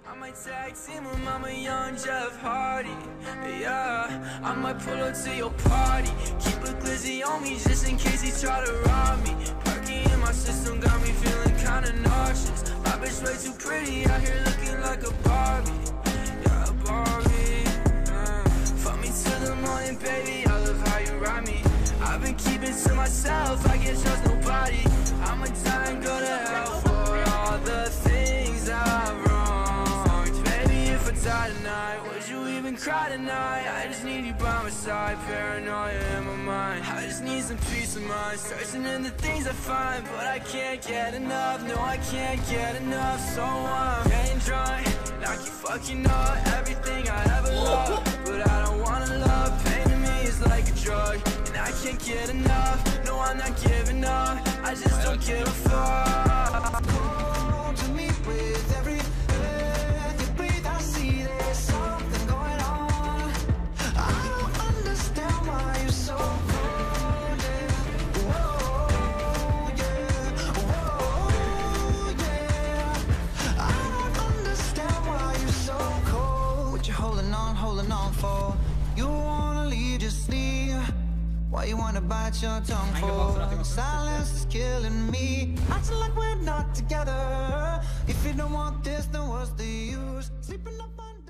I might tag team with Mama Young Jeff Hardy. Yeah, I might pull up to your party. Keep a glizzy on me just in case he try to rob me. Perky in my system got me feeling kinda nauseous. My bitch way too pretty out here looking like a Barbie. Yeah, a Barbie. Fuck me till the morning, baby. I love how you ride me. I've been keeping to myself, I can't trust nobody. I'ma die and go to hell for all the things I've wronged. Baby, if I die tonight, would you even cry tonight? I just need you by my side, paranoia in my mind. I just need some peace of mind, searching in the things I find. But I can't get enough, no I can't get enough. So I'm getting drunk, and I keep fucking up everything I ever loved. But I don't wanna love, pain to me is like a drug. I can't get enough, no I'm not giving up. I just don't give a fuck. Cold to me with every breath you breathe. I see there's something going on. I don't understand why you're so cold, yeah. Whoa, yeah. Whoa, yeah. I don't understand why you're so cold. What you holding on for? You wanna leave, just leave. Why you wanna bite your tongue for? Silence is killing me. Acting like we're not together. If you don't want this, then what's the use? Sleeping up on